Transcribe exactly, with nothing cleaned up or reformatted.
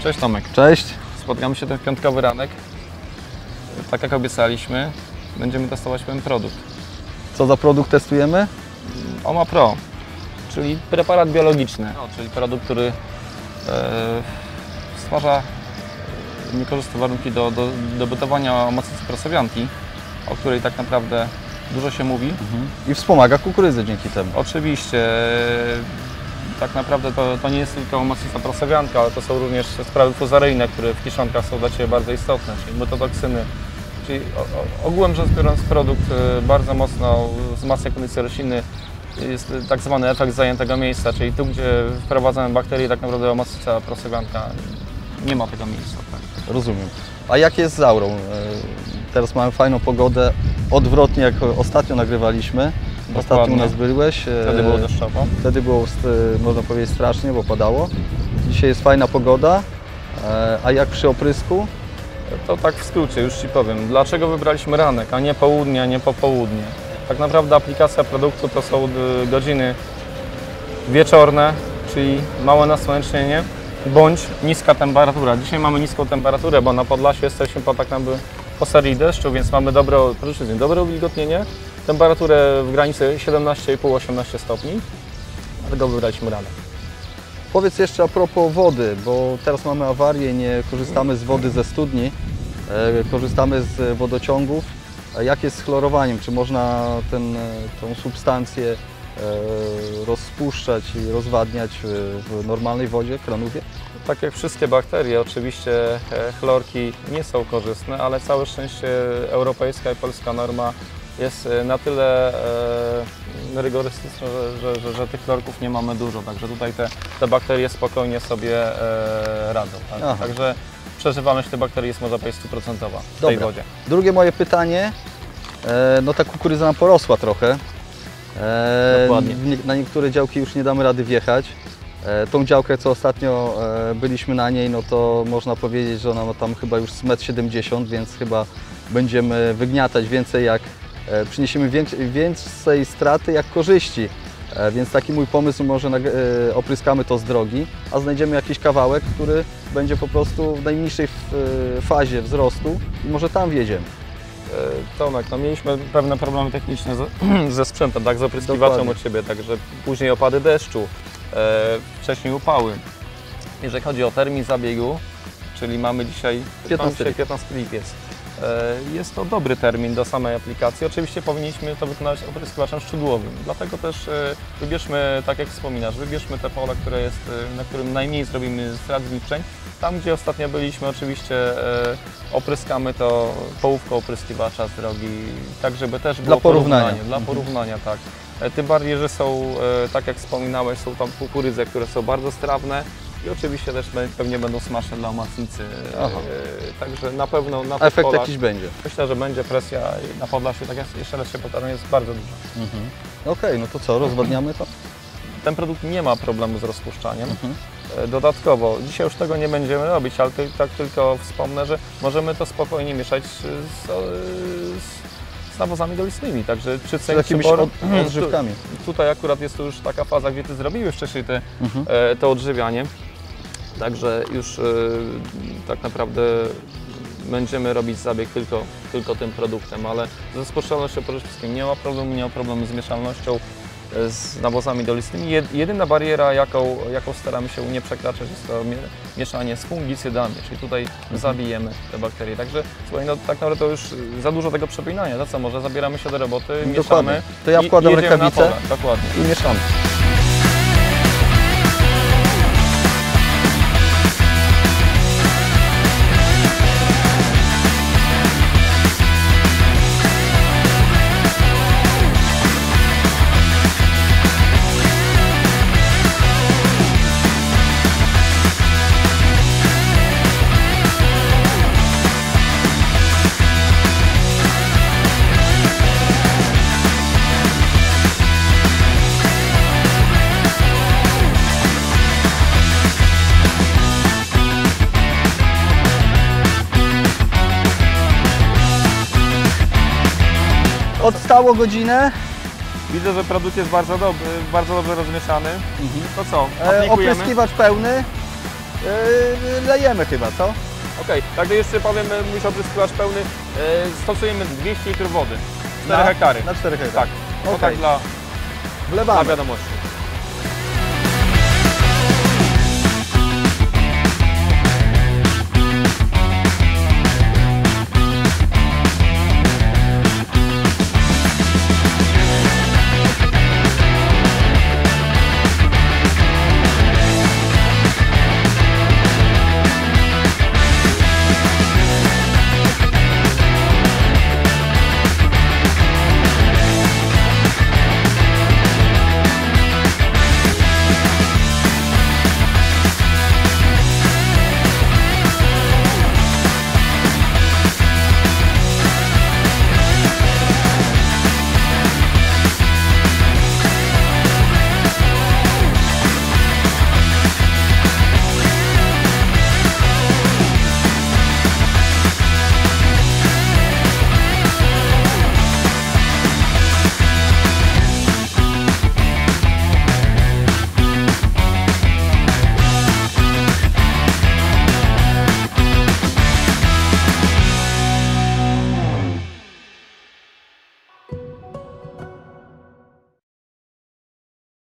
Cześć Tomek. Cześć. Spotkamy się ten piątkowy ranek. Tak jak obiecaliśmy, będziemy testować pewien produkt. Co za produkt testujemy? Oma Pro, czyli preparat biologiczny, no, czyli produkt, który e, stwarza niekorzystne warunki do, do, do bytowania omacnicy prosowianki, o której tak naprawdę dużo się mówi. Mhm. I wspomaga kukurydzę dzięki temu. Oczywiście, tak naprawdę to, to nie jest tylko omacnica prosowianka, ale to są również sprawy fuzaryjne, które w kiszonkach są dla Ciebie bardzo istotne, czyli mytotoksyny. Czyli o, ogółem rzecz biorąc, produkt bardzo mocno wzmacnia kondycję rośliny. Jest tak zwany efekt zajętego miejsca, czyli tu, gdzie wprowadzamy bakterie, tak naprawdę omacnica prosowianka nie ma tego miejsca. Tak? Rozumiem. A jak jest z aurą? Teraz mamy fajną pogodę, odwrotnie jak ostatnio nagrywaliśmy. Dokładnie. Ostatnio u nas byłeś. Wtedy było deszczowo. Wtedy było, można powiedzieć, strasznie, bo padało. Dzisiaj jest fajna pogoda. A jak przy oprysku? To tak w skrócie, już Ci powiem. Dlaczego wybraliśmy ranek, a nie południe, a nie popołudnie? Tak naprawdę aplikacja produktu to są godziny wieczorne, czyli małe nasłonecznienie, bądź niska temperatura. Dzisiaj mamy niską temperaturę, bo na Podlasiu jesteśmy po, tak naprawdę po serii deszczu, więc mamy dobre, dobre uwilgotnienie. Temperaturę w granicy siedemnaście i pół do osiemnastu stopni, dlatego wybraliśmy ranek. Powiedz jeszcze a propos wody, bo teraz mamy awarię, nie korzystamy z wody ze studni, e, korzystamy z wodociągów. A jak jest z chlorowaniem? Czy można ten, tą substancję e, rozpuszczać i rozwadniać w, w normalnej wodzie, kranowie? Tak jak wszystkie bakterie, oczywiście chlorki nie są korzystne, ale całe szczęście europejska i polska norma jest na tyle e, rygorystyczna, że, że, że tych chlorków nie mamy dużo, także tutaj te, te bakterie spokojnie sobie e, radzą. Tak? Także przeżywalność tych bakterii jest, można powiedzieć, stuprocentowa w tej Dobra. wodzie. Drugie moje pytanie, e, no ta kukurydza nam porosła trochę. E, Dokładnie. Na niektóre działki już nie damy rady wjechać. E, tą działkę, co ostatnio e, byliśmy na niej, no to można powiedzieć, że ona ma tam chyba już z metr siedemdziesiąt, więc chyba będziemy wygniatać więcej jak e, przyniesiemy więcej, więcej straty jak korzyści. E, więc taki mój pomysł, może na, e, opryskamy to z drogi, a znajdziemy jakiś kawałek, który będzie po prostu w najmniejszej w, e, fazie wzrostu i może tam wjedziemy. Tomek, no mieliśmy pewne problemy techniczne ze, ze sprzętem, tak, z opryskiwaczem u Ciebie, także później opady deszczu, e, wcześniej upały. Jeżeli chodzi o termin zabiegu, czyli mamy dzisiaj piętnasty lipiec, e, jest to dobry termin do samej aplikacji. Oczywiście powinniśmy to wykonać opryskiwaczem szczudłowym, dlatego też e, wybierzmy, tak jak wspominasz, wybierzmy te pola, które jest, na którym najmniej zrobimy strat zniszczeń. Tam, gdzie ostatnio byliśmy, oczywiście e, opryskamy to połówką opryskiwacza z drogi, tak żeby też było dla porównania. porównanie. Dla porównania, tak. E, tym bardziej, że są, e, tak jak wspominałeś, są tam kukurydze, które są bardzo strawne i oczywiście też pewnie będą smaczne dla omacnicy. E, także na pewno na tych efekt polach, jakiś będzie. Myślę, że będzie presja na Podlasiu, tak jak jeszcze raz się powtarzam, jest bardzo duża. Mhm. Okej, okay, no to co, rozwadniamy to? Ten produkt nie ma problemu z rozpuszczaniem. Mhm. Dodatkowo, dzisiaj już tego nie będziemy robić, ale ty, tak tylko wspomnę, że możemy to spokojnie mieszać z, z, z nawozami dolistnymi, także czy z jakimiś od, odżywkami. Tu, tutaj akurat jest to już taka faza, gdzie Ty zrobiłeś wcześniej te, mhm. e, to odżywianie, także już e, tak naprawdę będziemy robić zabieg tylko, tylko tym produktem, ale z rozpuszczalnością przede wszystkim nie ma problemu, nie ma problemu z mieszalnością z nawozami dolistnymi. Jedyna bariera, jaką, jaką staramy się nie przekraczać, jest to mieszanie z fungicydami, czyli tutaj mhm. zabijemy te bakterie. Także słuchaj, no, tak naprawdę to już za dużo tego przepinania. Za co może zabieramy się do roboty, Dokładnie. mieszamy. To ja wkładam rękawice Dokładnie. I mieszamy. Odstało godzinę. Widzę, że produkt jest bardzo dobry, bardzo dobrze rozmieszany. Mhm. To co? E, opryskiwacz pełny. Yy, lejemy chyba, co? Okej, także jeszcze powiem, e, mówisz opryskiwacz pełny, e, stosujemy dwieście litrów wody, cztery Na- hektary. Na cztery hektary. Tak, to Okej. tak dla, dla Wlewamy. wiadomości.